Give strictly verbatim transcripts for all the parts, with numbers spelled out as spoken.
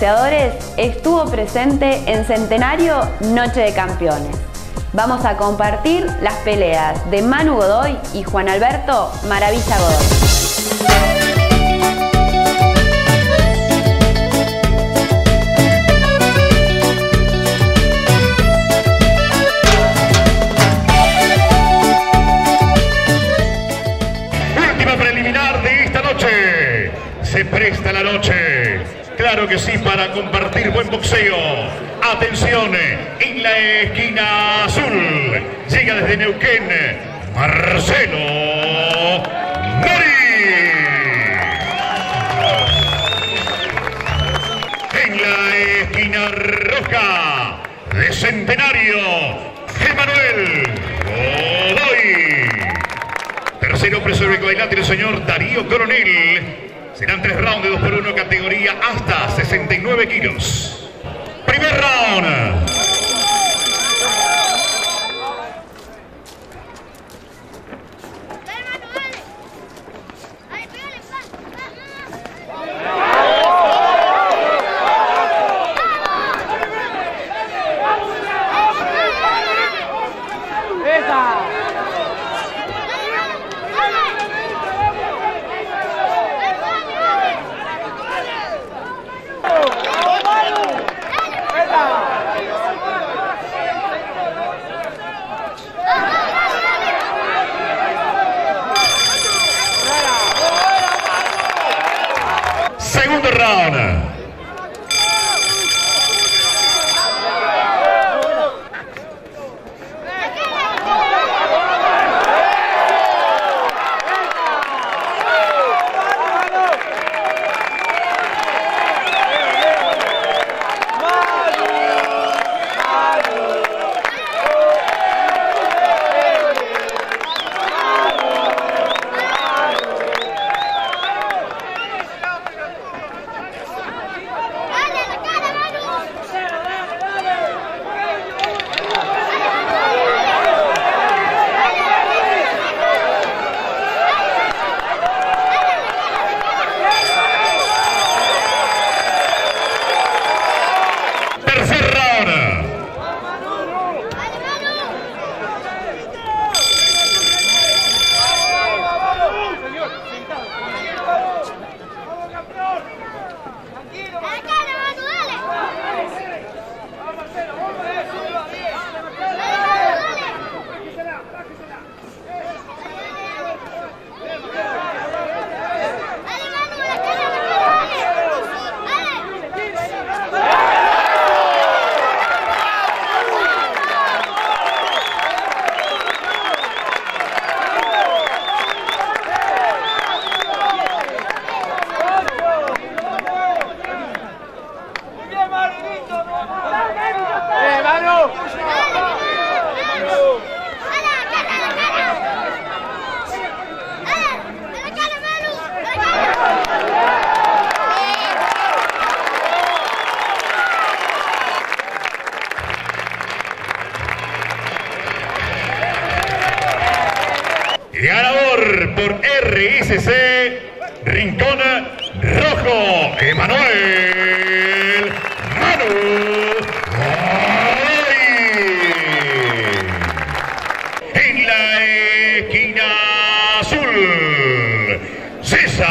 boxeadores estuvo presente en Centenario Noche de Campeones. Vamos a compartir las peleas de Manu Godoy y Juan Alberto Maravilla Godoy. Se presta la noche, claro que sí, para compartir buen boxeo. Atención, en la esquina azul llega desde Neuquén Marcelo Nori. En la esquina roja de Centenario, Emanuel Godoy. Tercero preso de cuadrilátero, el señor Darío Coronel. Serán tres rounds de dos por uno, categoría hasta sesenta y nueve kilos. Primer round. Segundo round. Ganador por R S C Rincón Rojo, Emanuel Manu Godoy. En la esquina azul, César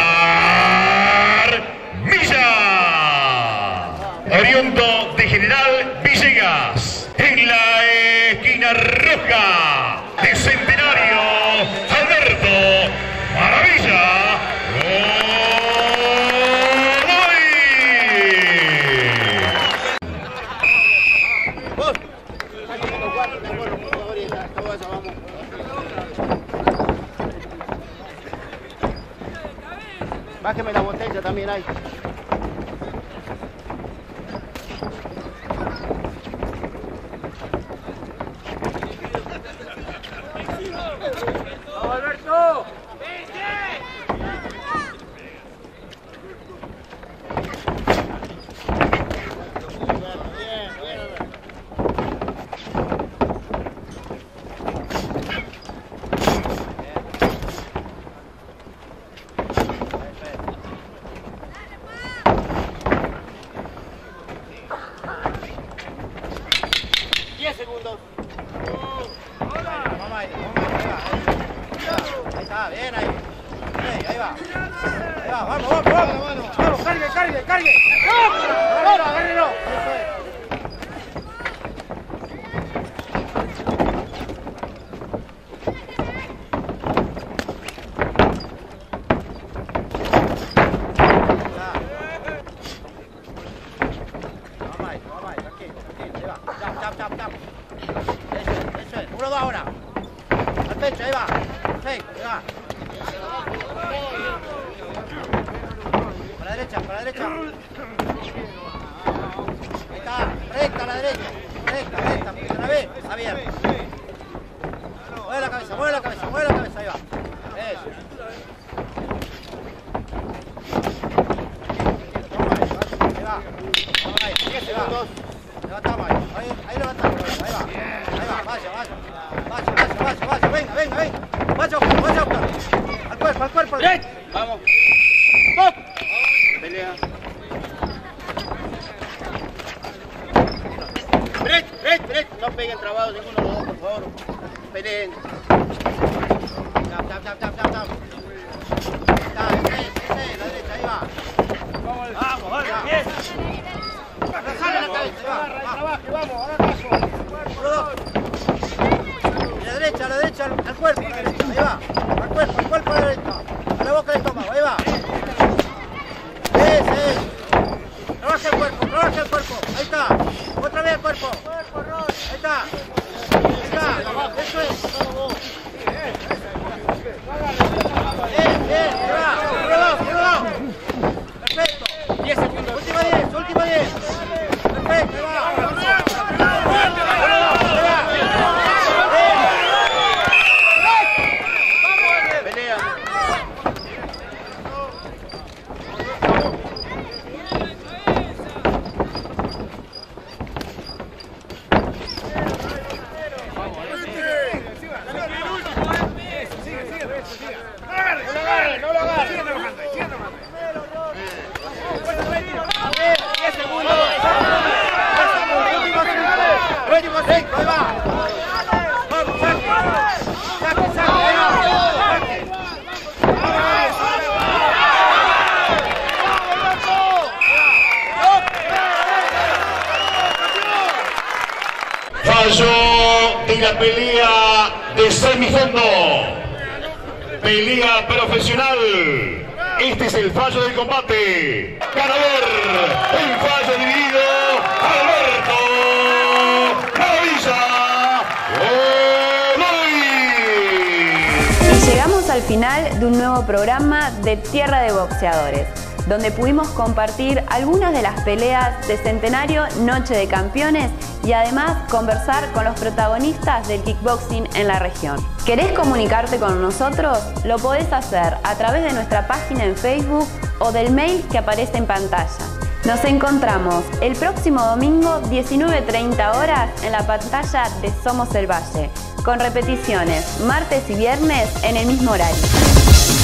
Milla, oriundo de General Villegas. En la esquina roja de Centenario, Alberto Maravilla Godoy. Bájeme la botella también ahí. ¡Alberto! está, bien ahí. Hey, ahí va. Ahí va, vamos, vamos, vamos. Vamos, cargue, cargue, cargue. ¡Vamos! ¡Vamos, agárrenlo! Eso es. Ahora, al pecho, ahí va, perfecto, ahí va. Para la derecha, para la derecha. Ahí está, recta a la derecha, recta, recta, otra vez, está bien. Mueve la cabeza, mueve la cabeza, mueve la cabeza, ahí va. Eso. Ahí va, vamos ahí, ahí va. Levantamos ahí, ahí, ahí levantamos, ahí va, ahí va, vaya, vaya. Vaya, vaya, vaya, vaya, venga, venga, venga. Vaya, Oscar, vaya, Oscar. Al cuerpo, al cuerpo. ¡Derecha! Vamos. ¡Pop! Pelea. Derecha, derecha, derecha. No peguen trabados ninguno de los dos, por favor. Peleen. Tap, tap, tap, tap, tap, tap. Está, ese, ese, la derecha, ahí va. Vamos, vamos, vale, bien. Sale la cabeza, ahí va. Trabaje, vamos, ahora caso. Uno, dos. A la derecha, a la derecha, al, al cuerpo, a la derecha, ahí va, al cuerpo, al cuerpo a la derecha, a la boca del estómago, ahí va. Ese, ese. Trabaja el cuerpo, trabaja el cuerpo, ahí está. Otra vez el cuerpo. Ahí está. Ahí está, eso es. Bien, bien, ahí va. Uno, dos, uno, dos. Perfecto. diez segundos. Última diez, última diez. Perfecto, ahí va. Fallo de la pelea de semifondo. Pelea profesional. Este es el fallo del combate. Ganador, el fallo dividido, Alberto Maravilla Godoy. Y llegamos al final de un nuevo programa de Tierra de Boxeadores, donde pudimos compartir algunas de las peleas de Centenario Noche de Campeones y además conversar con los protagonistas del kickboxing en la región. ¿Querés comunicarte con nosotros? Lo podés hacer a través de nuestra página en Facebook o del mail que aparece en pantalla. Nos encontramos el próximo domingo diecinueve treinta horas en la pantalla de Somos el Valle, con repeticiones martes y viernes en el mismo horario.